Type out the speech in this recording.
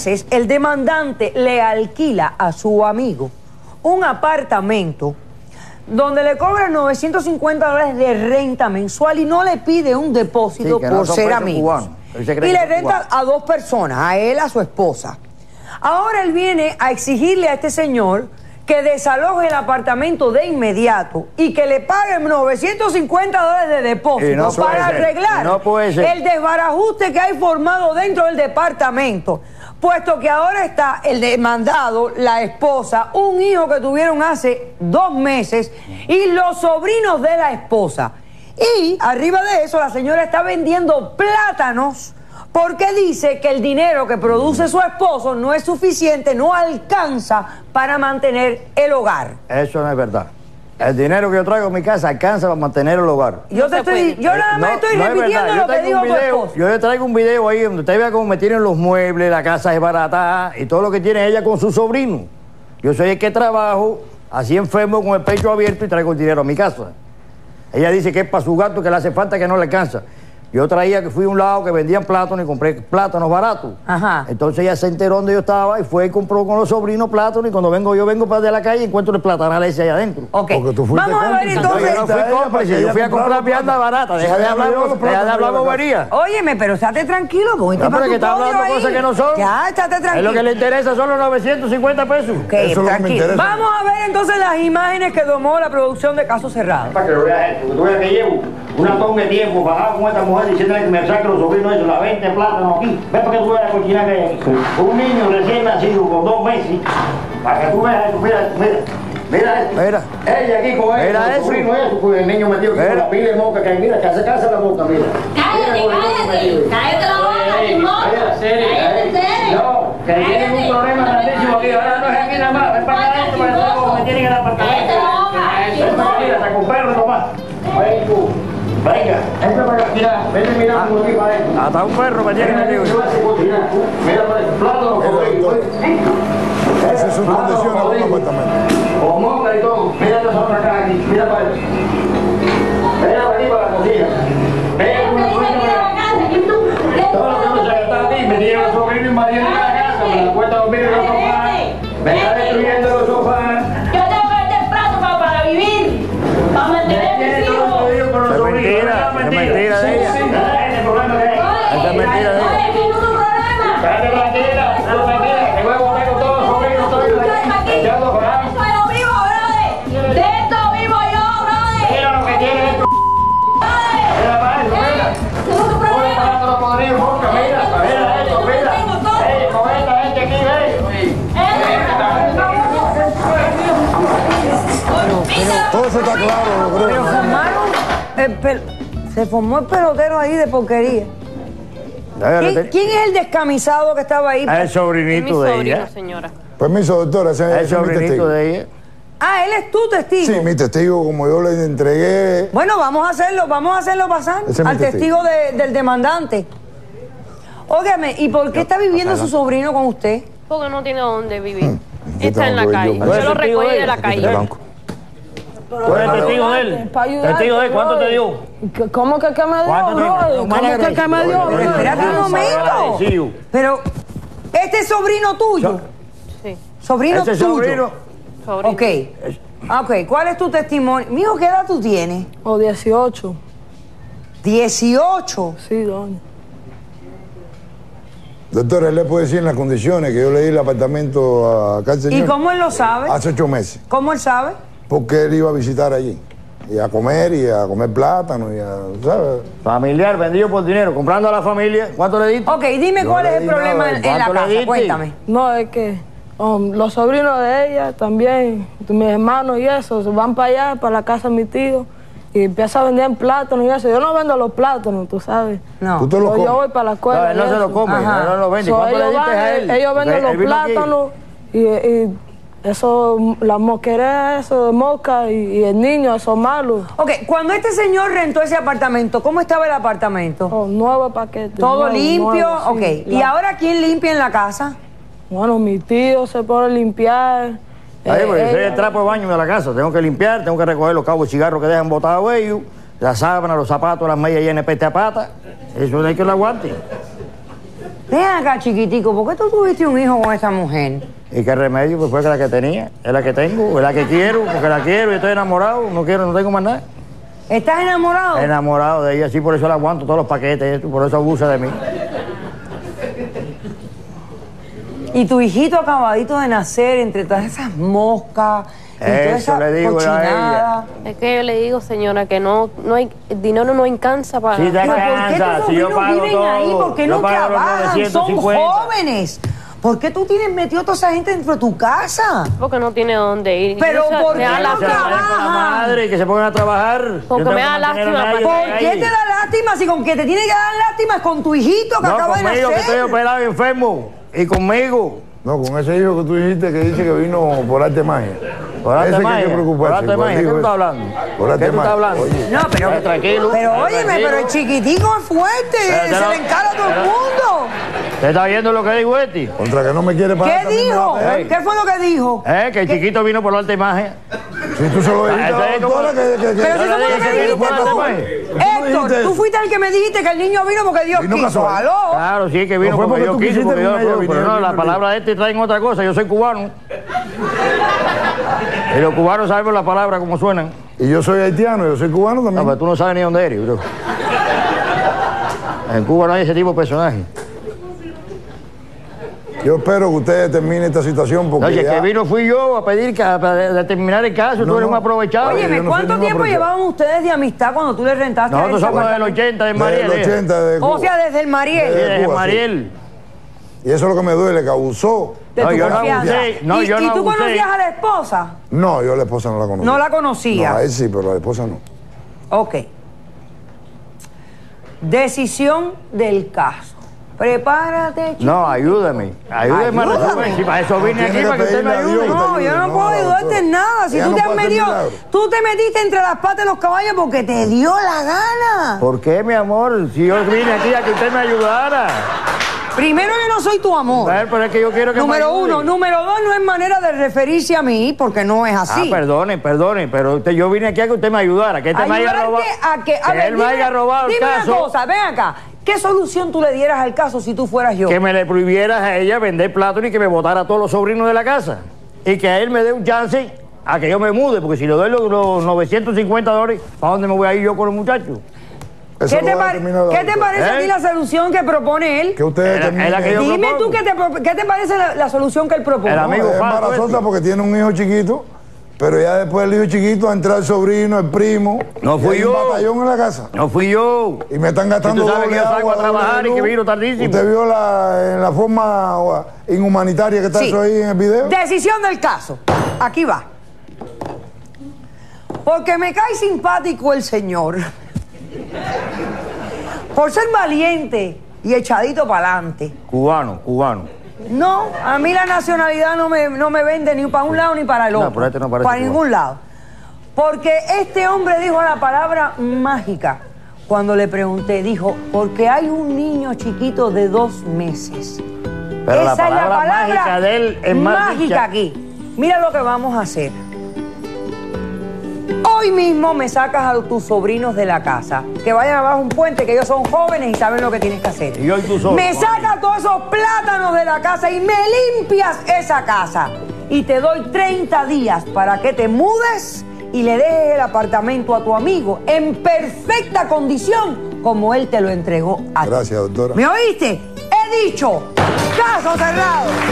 meses, el demandante le alquila a su amigo un apartamento donde le cobra $950 de renta mensual y no le pide un depósito por ser amigo. Y le renta a 2 personas, a él, a su esposa. Ahora él viene a exigirle a este señor que desaloje el apartamento de inmediato y que le paguen $950 de depósito para arreglar el desbarajuste que hay formado dentro del departamento, puesto que ahora está el demandado, la esposa, un hijo que tuvieron hace 2 meses y los sobrinos de la esposa. Y arriba de eso la señora está vendiendo plátanos porque dice que el dinero que produce su esposo no es suficiente, no alcanza para mantener el hogar. Eso no es verdad. El dinero que yo traigo a mi casa alcanza para mantener el hogar. Yo nada más estoy repitiendo lo que dijo tu esposo. Yo le traigo un video ahí donde usted vea cómo me tienen los muebles, la casa es barata y todo lo que tiene ella con su sobrino. Yo soy el que trabajo así enfermo con el pecho abierto y traigo el dinero a mi casa. Ella dice que es para su gato, que le hace falta, que no le alcanza. Yo traía que fui a un lado que vendían plátanos y compré plátanos baratos. Ajá. Entonces ella se enteró donde yo estaba y fue y compró con los sobrinos plátanos y cuando yo vengo para de la calle y encuentro el platanal ese allá adentro. Ok. Vamos a ver entonces. Yo no fui cómplice, yo fui a comprar vianda barata. Deja de hablar bobería. Óyeme, pero estate tranquilo, porque que está hablando cosas que no son. Ya, estate tranquilo. Es lo que le interesa son los 950 pesos. Ok, tranquilo. Vamos a ver entonces las imágenes que tomó la producción de Caso Cerrado. Para que lo veas esto, que tú veas que llevo una tonga de tiempo bajado con esta mujer diciéndole que me saque los sobrinos eso, la 20 plátanos aquí. Ve para que tú veas la cochina que hay aquí. Un niño recién nacido con 2 meses. Para que tú veas eso, mira esto. Mira. Ella aquí con él, los sobrinos eso, pues el niño metido con la pila de moca que hay. Mira, que hace casa la boca, mira. Cállate la boca, chismoso. No, que tienen un problema grandísimo aquí. Ahora no es aquí nada más. Ven para acá esto, para que me tienen en el apartamento. Ven para acá, mira, hasta con perro nomás. Ven tú. Venga, entra para acá, mira como aquí para adentro. Hasta un perro me tiene metido. Mira para el plato, esa es su condición a un apartamento. Con moca y todo. Mira esta otra acá aquí, mira para esto. Mira para aquí para la cocina. Todo lo que no se está aquí, me tiene los sobrinos invadiendo la casa, me la cuesta dormir en los sofás. Me está destruyendo los sofás. Yo tengo que meter plato para vivir, para mantener a mis hijos. Es mentira de ella. Esa es mentira de ella. Cállate tranquila, que voy a botar con todos los sobrinos, todos aquí. Echando para. Esto es lo vivo, brother. De esto vivo yo, brother. Mira lo que tiene esto. Mira para eso, mira. Voy a parar los podridos, boca, mira esto, mira. Con esta gente aquí, Todo eso está claro, Pero se formó el pelotero ahí de porquería. ¿Quién es el descamisado que estaba ahí? El sobrinito de ella. Señora. Permiso, doctora, ese El sobrinito de ella. Ah, él es tu testigo. Sí, mi testigo, como yo le entregué. Bueno, vamos a hacerlo pasar al testigo del demandante. Óigame, ¿y por qué está viviendo su sobrino con usted? Porque no tiene dónde vivir. Está en la calle. Yo lo recogí de la calle. ¿Tú eres testigo de él? ¿Testigo de él? ¿Cuánto te dio? ¿Cómo que me dio, bro? ¿Cómo que me dio, bro? Espérate un momento. Pero, ¿este es sobrino tuyo? Sí. ¿Sobrino tuyo? Sobrino. Ok. ¿Cuál es tu testimonio? Mijo, ¿qué edad tú tienes? 18. ¿18? Sí, doña. Doctora, él le puede decir en las condiciones que yo le di el apartamento a acá al señor. ¿Y cómo él lo sabe? Hace 8 meses. ¿Cómo él sabe? Porque él iba a visitar allí. Y a comer plátano, y a, ¿sabes? Familiar, vendido por dinero, comprando a la familia. ¿Cuánto le diste? Ok, dime cuál es el problema en la casa, cuéntame. No, es que los sobrinos de ella también, mis hermanos y eso, se van para allá, para la casa de mi tío, y empieza a vender plátanos y eso. Yo no vendo los plátanos, tú sabes. No. ¿Tú te los comes? Yo voy para la escuela. No, él no se lo come, él no lo vende. ¿Cuánto le diste a él? Ellos venden los plátanos y eso, la mosquera, eso de mosca y el niño, eso malo. Ok, cuando este señor rentó ese apartamento, ¿cómo estaba el apartamento? Nuevo paquete. ¿Todo limpio? Nuevo, ok. Sí, ¿Y ahora quién limpia en la casa? Bueno, mi tío se pone a limpiar. Ahí, porque soy el trapo de baño de la casa. Tengo que limpiar, tengo que recoger los cabos de cigarros que dejan botados ellos, la sábana, los zapatos, las medias llenas de peste a pata. Eso hay que lo aguante. Ven acá, chiquitico, ¿por qué tú tuviste un hijo con esa mujer? ¿Y qué remedio? Pues fue que la que tenía, es la que tengo, es la que quiero, porque la quiero y estoy enamorado, no tengo más nada. ¿Estás enamorado? Enamorado de ella, sí, por eso la aguanto todos los paquetes, por eso abusa de mí. Y tu hijito acabadito de nacer entre todas esas moscas y toda esa le digo cochinada. a ella. Es que yo le digo, señora, que no hay, el dinero no alcanza para... Sí, te Pero ¿por qué alcanza, tus si yo sobrinos pago viven todo. ahí? ¿Por qué Yo no pago los trabajan? Son 950. jóvenes. ¿Por qué tú tienes metido a toda esa gente dentro de tu casa? Porque no tiene dónde ir. Pero Yo, ¿por me qué da no lástima. trabaja? Con la madre, que se pongan a trabajar. Porque Yo tengo me da que mantener a lástima, nadie ¿Por ahí. qué te da lástima si con que te tiene que dar lástima es con tu hijito que No, acaba de conmigo, que estoy nacer? operado y enfermo. Y conmigo. No, con ese hijo que tú dijiste que dice que vino por arte magia. Por arte Ese que hay magia. que preocuparse. Por arte magia. ¿Qué tú estás hablando? Por ¿Qué arte tú estás magia. hablando? Oye. No, pero tranquilo. Pero óyeme, tranquilo. pero el chiquitico es fuerte, se le encara a todo el mundo. ¿Te está viendo lo que dijo este? Contra que no me quiere pagar. ¿Qué también me va a dijo? pegar. Ey. ¿Qué fue lo que dijo? Que el chiquito vino por arte magia. Si tú se lo dijiste a Eso la es como- doctora que Pero si eso fue lo que que dijiste vino por tú. arte Héctor, dijiste tú eso. fuiste el que me dijiste que el niño vino porque Dios Vino quiso. casual. ¿Aló? Claro, sí, que vino No fue porque porque yo tú quise, quisiste porque yo... con ella, Pero vinieron no, la bien palabra de este traen otra cosa. Yo soy cubano. Y los cubanos sabemos las palabras como suenan. Y yo soy haitiano, yo soy cubano No, también. pero tú no sabes ni dónde eres, bro. En Cuba no hay ese tipo de personaje. Yo espero que usted termine esta situación porque Oye, ya- que vino fui yo a pedir para terminar el caso. No, tú eres no. un aprovechado. Oye, Óyeme, yo no soy ¿cuánto ningún tiempo aprovechado. llevaban ustedes de amistad cuando tú le rentaste a Nosotros ese somos del apartamento? 80 de del Mariel. 80 de Cuba. O sea, desde el Mariel. de Cuba, sí. Mariel. Y eso es lo que me duele, que abusó. De No, tu yo no confianza. abusé. No, ¿Y, yo y no tú abusé. conocías a la esposa? No, yo a la esposa no la conocía. No la conocía. No, a él sí, pero a la esposa no. Ok. Decisión del caso. Prepárate, chico. No, ayúdame. Ayúdame a Ayúdame. resolver. Si para eso vine Tiene aquí, que para que usted me pedirle a Dios ayude. que No, yo no puedo ayudarte en nada. Si Ella tú no te has puede hacer metido, milagros. tú te metiste entre las patas de los caballos porque te dio la gana. ¿Por qué, mi amor? Si yo vine aquí a que usted me ayudara. Primero, yo no soy tu amor. A ver, pero es que yo quiero que Número me ayude. uno. Número dos, no es manera de referirse a mí porque no es así. Perdone, pero yo vine aquí a que usted me ayudara. Que este me haya Ayudarte robado. a que, a ver, él me haya robado el dime caso. una cosa, ven acá. ¿Qué solución tú le dieras al caso si tú fueras yo? Que me le prohibieras a ella vender plátano y que me botara a todos los sobrinos de la casa. Y que a él me dé un chance a que yo me mude, porque si le doy los $950, ¿para dónde me voy a ir yo con los muchachos? Eso ¿Qué lo te, va a determinar la ¿qué te doctora. parece a ti la solución que propone él? Que usted Es la determine. que yo Dime propongo. tú qué te parece la solución que él propone. El amigo es Paco embarazosa este. porque tiene un hijo chiquito, pero ya después del hijo chiquito ha entrado el sobrino, el primo. No y fui hay yo. un batallón en la casa. No fui yo. Y me están gastando Y tú sabes doble que yo salgo agua, a trabajar doble y que luz. vino tardísimo. ¿Usted vio en la forma inhumanitaria que está Sí. eso ahí en el video? Decisión del caso. Aquí va. Porque me cae simpático el señor. Por ser valiente y echadito para adelante. Cubano. No, a mí la nacionalidad no me vende ni para un lado ni para el No, otro. pero este no parece para cubano. ningún lado. Porque este hombre dijo la palabra mágica cuando le pregunté. Dijo, porque hay un niño chiquito de 2 meses. Pero la Esa es palabra mágica de él es más mágica dicha. aquí. Mira lo que vamos a hacer. Hoy mismo me sacas a tus sobrinos de la casa. Que vayan abajo un puente, que ellos son jóvenes y saben lo que tienes que hacer. Y hoy tú solo, Me mami. sacas todos esos plátanos de la casa y me limpias esa casa. Y te doy 30 días para que te mudes y le dejes el apartamento a tu amigo en perfecta condición como él te lo entregó a ti. Gracias, doctora. ¿Me oíste? He dicho, caso cerrado.